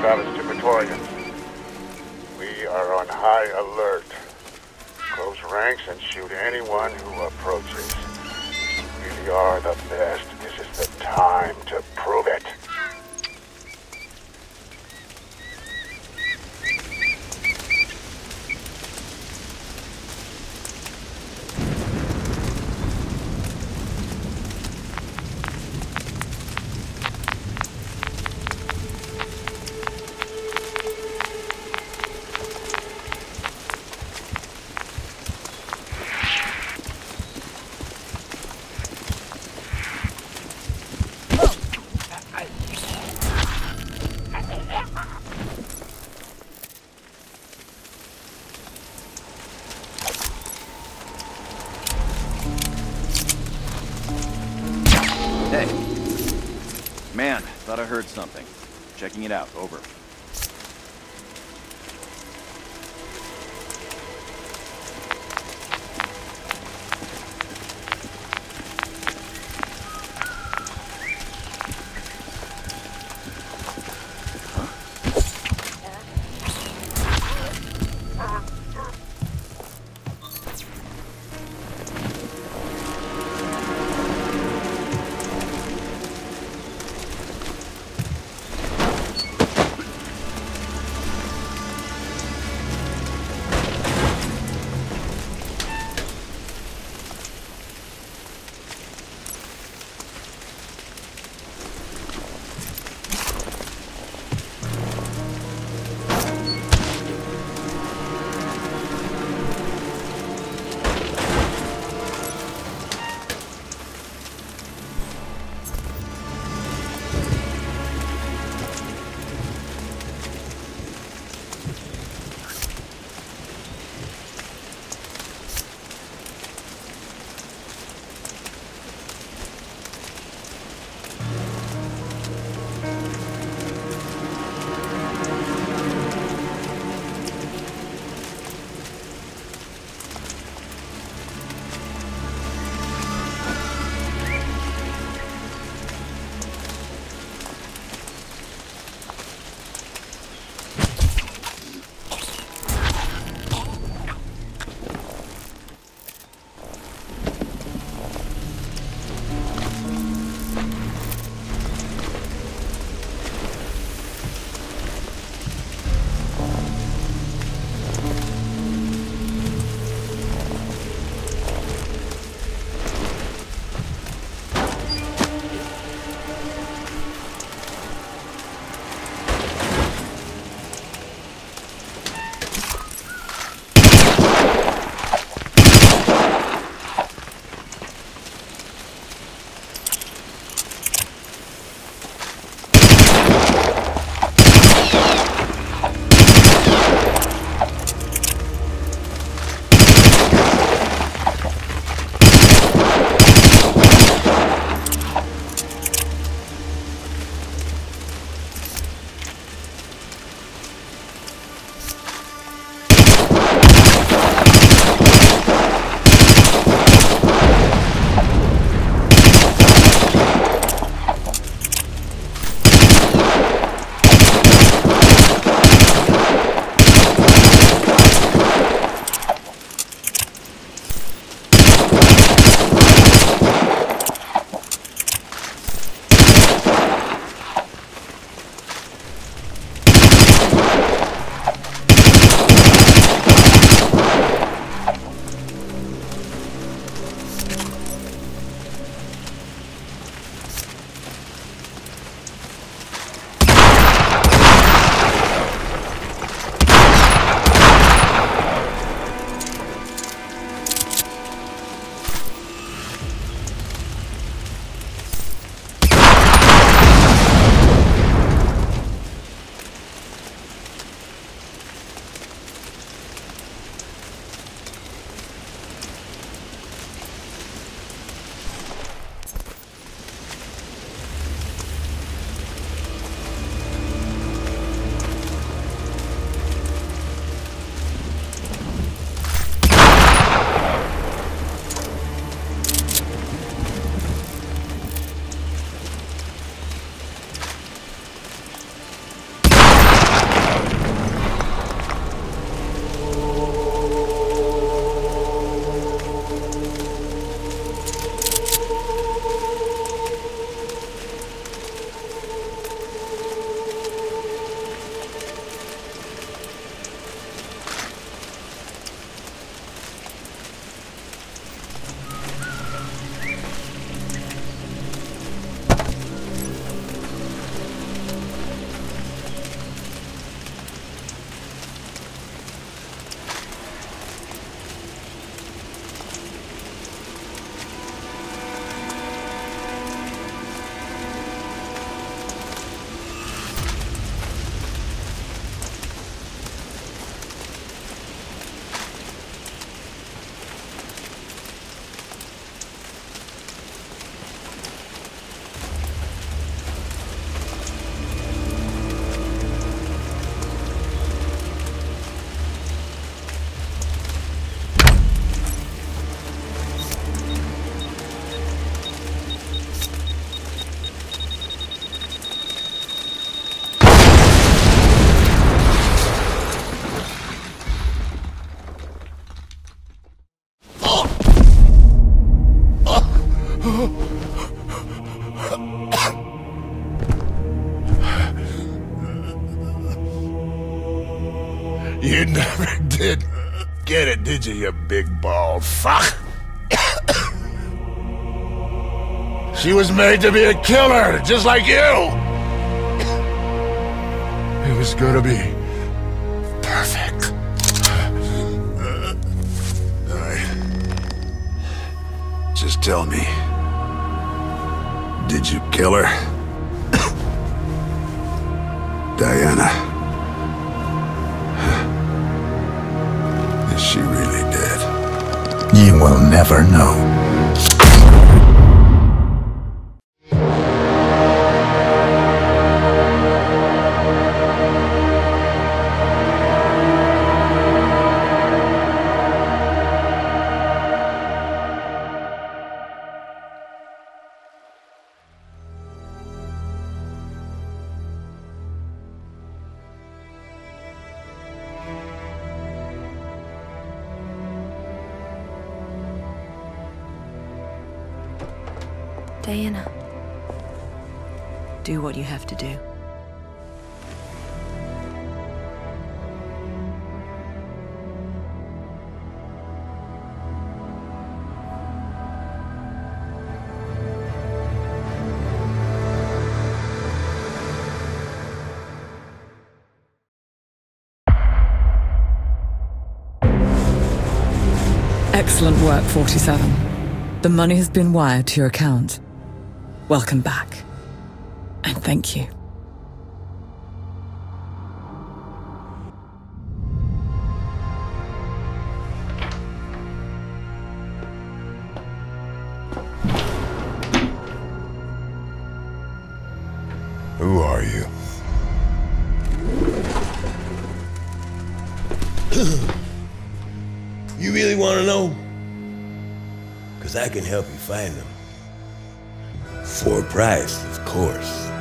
Travis to Praetorian. We are on high alert. Close ranks and shoot anyone who approaches. We really are the best. This is the time to prove it. Hey. Man, thought I heard something. Checking it out, over. You never did get it, did you, you big bald fuck? She was made to be a killer, just like you! It was gonna be perfect. Alright. Just tell me. Did you kill her? Diana. Is she really dead? You will never know. Diana, do what you have to do. Excellent work, 47. The money has been wired to your account. Welcome back. And thank you. Who are you? You really want to know? Because I can help you find them. For a price, of course.